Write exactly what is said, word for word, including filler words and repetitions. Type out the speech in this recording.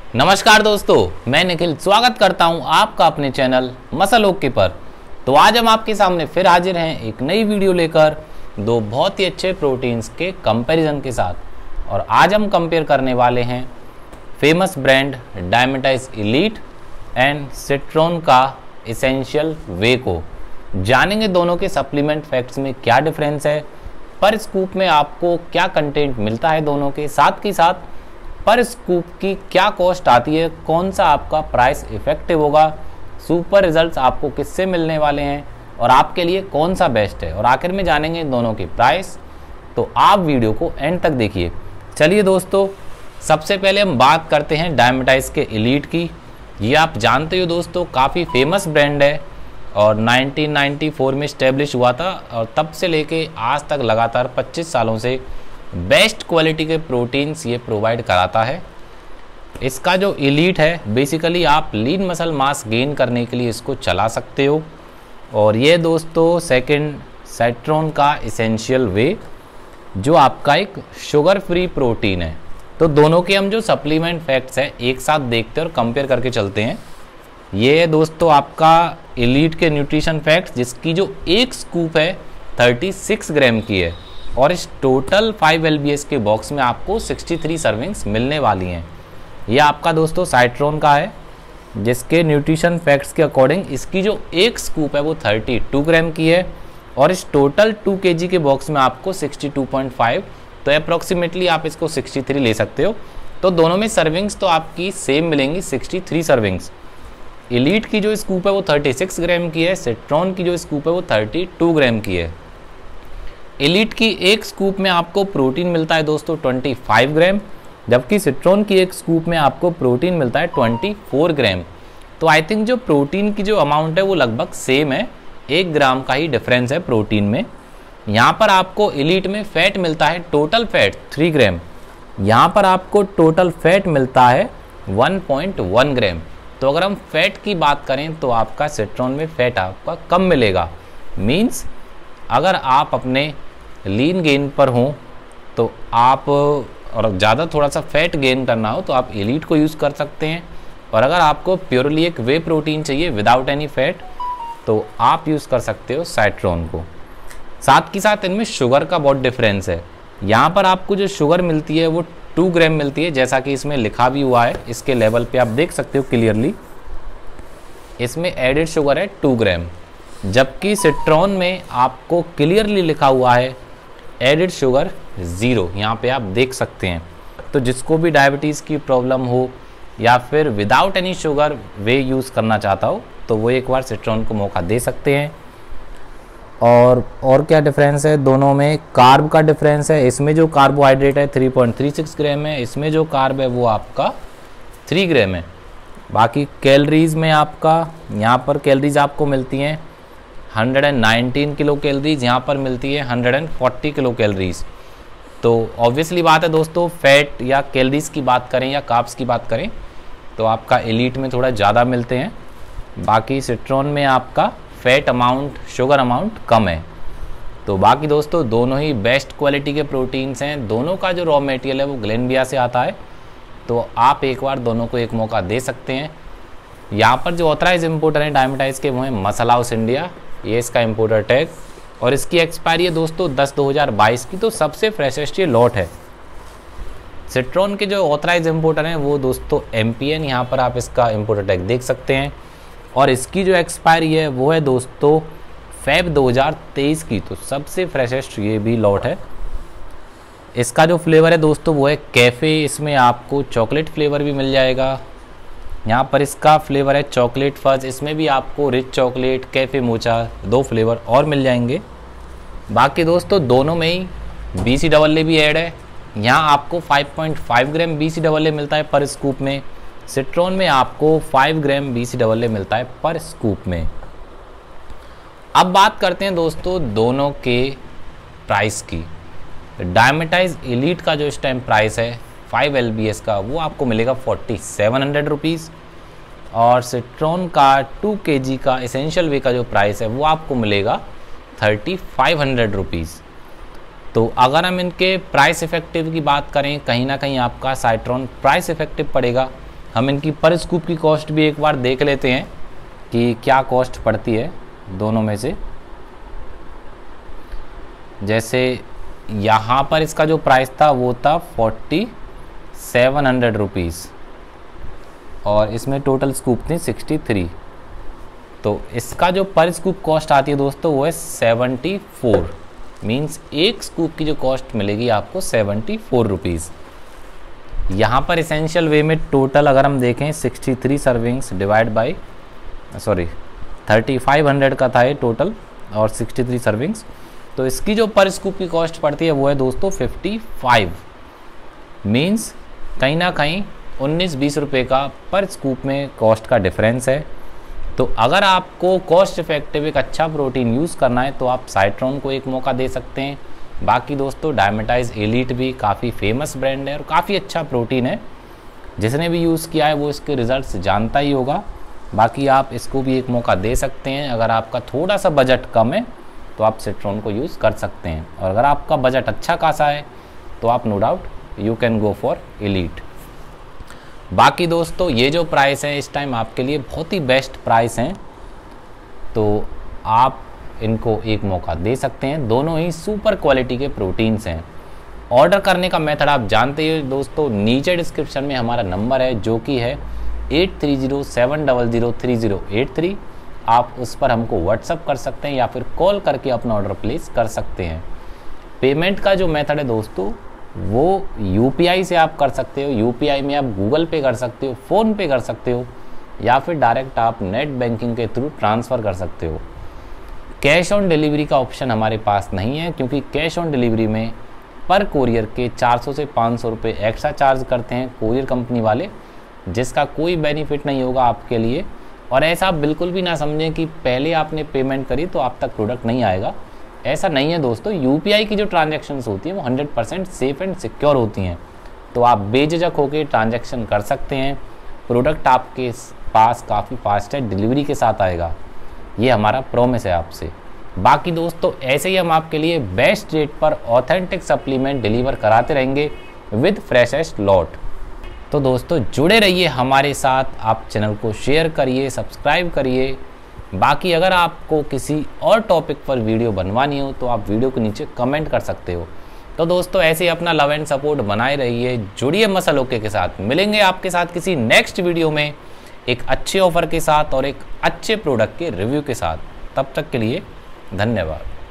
नमस्कार दोस्तों, मैं निखिल स्वागत करता हूं आपका अपने चैनल मसल ओके पर। तो आज हम आपके सामने फिर हाजिर हैं एक नई वीडियो लेकर दो बहुत ही अच्छे प्रोटीन्स के कंपैरिजन के साथ। और आज हम कंपेयर करने वाले हैं famous brand Dymatize elite and Citron का एसेंशियल वे को। जानेंगे दोनों के सप्लीमेंट फैक्ट्स में क्या डिफरेंस है, पर स्कूप में आपको क्या कंटेंट मिलता है दोनों के, साथ ही साथ पर स्कूप की क्या कॉस्ट आती है, कौन सा आपका प्राइस इफेक्टिव होगा, सुपर रिजल्ट्स आपको किससे मिलने वाले हैं और आपके लिए कौन सा बेस्ट है, और आखिर में जानेंगे दोनों के प्राइस। तो आप वीडियो को एंड तक देखिए। चलिए दोस्तों, सबसे पहले हम बात करते हैं डायमेटाइज के एलीट की। ये आप जानते हो दोस्तों, काफ़ी फेमस ब्रांड है और नाइनटीन नाइंटी फोर में इस्टेब्लिश हुआ था और तब से लेके आज तक लगातार पच्चीस सालों से बेस्ट क्वालिटी के प्रोटीन्स ये प्रोवाइड कराता है। इसका जो एलीट है, बेसिकली आप लीन मसल मास गेन करने के लिए इसको चला सकते हो। और ये दोस्तों सेकंड सिट्रोन का एसेंशियल वे, जो आपका एक शुगर फ्री प्रोटीन है। तो दोनों के हम जो सप्लीमेंट फैक्ट्स हैं एक साथ देखते हैं और कंपेयर करके चलते हैं। ये है दोस्तों आपका एलीट के न्यूट्रिशन फैक्ट्स, जिसकी जो एक स्कूप है छत्तीस ग्राम की है और इस total five L B S के बॉक्स में आपको तिरसठ सर्विंग्स मिलने वाली हैं। यह आपका दोस्तों सिट्रोन का है, जिसके न्यूट्रिशन फैक्ट्स के अकॉर्डिंग इसकी जो एक स्कूप है वो बत्तीस ग्राम की है और इस टोटल टू केजी के बॉक्स में आपको बासठ पॉइंट पाँच, तो अप्रॉक्सीमेटली आप इसको तिरसठ ले सकते हो। तो दोनों में सर्विंग्स तो आपकी सेम मिलेंगी, तिरसठ सर्विंग्स। एलीट की जो स्कूप है वो छत्तीस ग्राम की है, सिट्रोन की जो स्कूप है वो बत्तीस ग्राम की है। एलीट की एक स्कूप में आपको प्रोटीन मिलता है दोस्तों पच्चीस ग्राम, जबकि सिट्रोन की एक स्कूप में आपको प्रोटीन मिलता है चौबीस ग्राम। तो आई थिंक जो प्रोटीन की जो अमाउंट है वो लगभग सेम है, एक ग्राम का ही डिफरेंस है प्रोटीन में। यहाँ पर आपको एलीट में फैट मिलता है टोटल फैट तीन ग्राम, यहाँ पर आपको टोटल फैट मिलता है एक पॉइंट एक ग्राम। तो अगर हम फैट की बात करें तो आपका सिट्रोन में फैट आपका कम मिलेगा। मीन्स अगर आप अपने लीन गेन पर हों तो आप, और ज़्यादा थोड़ा सा फैट गेन करना हो तो आप एलीट को यूज़ कर सकते हैं, और अगर आपको प्योरली एक वे प्रोटीन चाहिए विदाउट एनी फैट तो आप यूज़ कर सकते हो सिट्रोन को। साथ ही साथ इनमें शुगर का बहुत डिफरेंस है। यहाँ पर आपको जो शुगर मिलती है वो टू ग्राम मिलती है, जैसा कि इसमें लिखा भी हुआ है, इसके लेवल पे आप देख सकते हो क्लियरली, इसमें एडेड शुगर है टू ग्राम, जबकि सिट्रोन में आपको क्लियरली लिखा हुआ है एडिड शुगर ज़ीरो, यहाँ पे आप देख सकते हैं। तो जिसको भी डायबिटीज़ की प्रॉब्लम हो या फिर without any sugar whey use करना चाहता हो तो वो एक बार सिट्रोन को मौका दे सकते हैं। और और क्या डिफरेंस है दोनों में? कार्ब का डिफरेंस है। इसमें जो कार्बोहाइड्रेट है तीन पॉइंट तीन छह ग्राम है, इसमें जो कार्ब है वो आपका तीन ग्राम है। बाकी कैलोरीज में आपका, यहाँ पर कैलोरीज आपको मिलती हैं एक सौ उन्नीस किलो कैलोरीज, यहाँ पर मिलती है एक सौ चालीस किलो कैलोरीज। तो ऑब्वियसली बात है दोस्तों, फैट या कैलोरीज की बात करें या कार्ब्स की बात करें तो आपका एलीट में थोड़ा ज़्यादा मिलते हैं, बाकी सिट्रोन में आपका फैट अमाउंट, शुगर अमाउंट कम है। तो बाकी दोस्तों दोनों ही बेस्ट क्वालिटी के प्रोटीन्स हैं। दोनों का जो रॉ मटेरियल है वो ग्लेनबिया से आता है, तो आप एक बार दोनों को एक मौका दे सकते हैं। यहाँ पर जो ऑथराइज इम्पोर्टर हैं डायमेटाइज के वो हैं मसल हाउस इंडिया, ये इसका इम्पोर्टर टैग, और इसकी एक्सपायरी है दोस्तों दस दो हज़ार बाईस की, तो सबसे फ्रेशेस्ट ये लॉट है। सिट्रोन के जो ऑथराइज इम्पोर्टर हैं वो दोस्तों एम पी एन, यहाँ पर आप इसका इम्पोर्टर टैग देख सकते हैं, और इसकी जो एक्सपायरी है वो है दोस्तों फेब दो हज़ार तेईस की, तो सबसे फ्रेशेस्ट ये भी लॉट है। इसका जो फ्लेवर है दोस्तों वो है कैफ़े, इसमें आपको चॉकलेट फ्लेवर भी मिल जाएगा। यहाँ पर इसका फ्लेवर है चॉकलेट फज, इसमें भी आपको रिच चॉकलेट, कैफ़े मोचा, दो फ्लेवर और मिल जाएंगे। बाकी दोस्तों दोनों में ही बी सी डबल ए भी ऐड है। यहाँ आपको पाँच पॉइंट पाँच ग्राम बी सी डबल ए मिलता है पर स्कूप में, सिट्रोन में आपको पाँच ग्राम बी सी डबल ए मिलता है पर स्कूप में। अब बात करते हैं दोस्तों दोनों के प्राइस की। डायमेटाइज एलीट का जो इस टाइम प्राइस है फाइव एल बी एस का वो आपको मिलेगा फोर्टी सेवन हंड्रेड रुपीज़, और सिट्रोन का टू के जी का एसेंशियल वे का जो प्राइस है वो आपको मिलेगा थर्टी फाइव हंड्रेड रुपीज़। तो अगर हम इनके प्राइस इफेक्टिव की बात करें, कहीं ना कहीं आपका सिट्रोन प्राइस इफेक्टिव पड़ेगा, हम इनकी पर स्कूप की कॉस्ट भी एक बार देख लेते हैं कि क्या कॉस्ट पड़ती है दोनों में से। जैसे यहाँ पर इसका जो प्राइस था वो था फोर्टी सेवन हंड्रेड रुपीज़ और इसमें टोटल स्कूप थी सिक्सटी थ्री। तो इसका जो पर स्कूप कॉस्ट आती है दोस्तों वो है सेवेंटी फोर। मीन्स एक स्कूप की जो कॉस्ट मिलेगी आपको सेवेंटी फोर रुपीज़। यहाँ पर इसेंशियल वे में टोटल अगर हम देखें sixty three servings divide by sorry thirty five hundred का था ये टोटल और सिक्सटी थ्री सर्विंग्स। तो इसकी जो पर स्कूप की कॉस्ट पड़ती है वो है दोस्तों फिफ्टी फाइव। मीन्स कहीं ना कहीं उन्नीस बीस रुपये का पर स्कूप में कॉस्ट का डिफरेंस है। तो अगर आपको कॉस्ट इफेक्टिव एक अच्छा प्रोटीन यूज़ करना है तो आप साइट्रॉन को एक मौका दे सकते हैं। बाकी दोस्तों डायमेटाइज एलीट भी काफ़ी फेमस ब्रांड है और काफ़ी अच्छा प्रोटीन है। जिसने भी यूज़ किया है वो इसके रिजल्ट्स जानता ही होगा। बाकी आप इसको भी एक मौका दे सकते हैं। अगर आपका थोड़ा सा बजट कम है तो आप सिट्रॉन को यूज़ कर सकते हैं और अगर आपका बजट अच्छा खासा है तो आप no doubt you can go for elite. बाकी दोस्तों ये जो प्राइस है इस टाइम आपके लिए बहुत ही बेस्ट प्राइस हैं, तो आप इनको एक मौका दे सकते हैं। दोनों ही सुपर क्वालिटी के प्रोटीन्स हैं। ऑर्डर करने का मेथड आप जानते ही दोस्तों, नीचे डिस्क्रिप्शन में हमारा नंबर है जो कि है eight three zero seven zero zero three zero eight three. आप उस पर हमको व्हाट्सअप कर सकते हैं या फिर कॉल करके अपना ऑर्डर प्लेस कर सकते हैं। पेमेंट का जो मेथड है दोस्तों वो यूपीआई से आप कर सकते हो। यूपीआई में आप गूगल पे कर सकते हो, फ़ोन पे कर सकते हो या फिर डायरेक्ट आप नेट बैंकिंग के थ्रू ट्रांसफ़र कर सकते हो। कैश ऑन डिलीवरी का ऑप्शन हमारे पास नहीं है क्योंकि कैश ऑन डिलीवरी में पर कोरियर के चार सौ से पाँच सौ रुपये एक्स्ट्रा चार्ज करते हैं कोरियर कंपनी वाले, जिसका कोई बेनिफिट नहीं होगा आपके लिए। और ऐसा आप बिल्कुल भी ना समझें कि पहले आपने पेमेंट करी तो आप तक प्रोडक्ट नहीं आएगा। ऐसा नहीं है दोस्तों। यूपीआई की जो ट्रांजैक्शंस होती हैं वो hundred percent safe and secure होती हैं, तो आप बेझिझक होकर ट्रांजैक्शन कर सकते हैं। प्रोडक्ट आपके पास काफ़ी फास्ट है, डिलीवरी के साथ आएगा, ये हमारा प्रॉमिस है आपसे। बाकी दोस्तों ऐसे ही हम आपके लिए बेस्ट रेट पर ऑथेंटिक सप्लीमेंट डिलीवर कराते रहेंगे विद फ्रेशेस्ट लॉट। तो दोस्तों जुड़े रहिए हमारे साथ, आप चैनल को शेयर करिए, सब्सक्राइब करिए। बाकी अगर आपको किसी और टॉपिक पर वीडियो बनवानी हो तो आप वीडियो के नीचे कमेंट कर सकते हो। तो दोस्तों ऐसे ही अपना लव एंड सपोर्ट बनाए रहिए, जुड़िए मसल ओके के साथ। मिलेंगे आपके साथ किसी नेक्स्ट वीडियो में एक अच्छे ऑफर के साथ और एक अच्छे प्रोडक्ट के रिव्यू के साथ। तब तक के लिए धन्यवाद।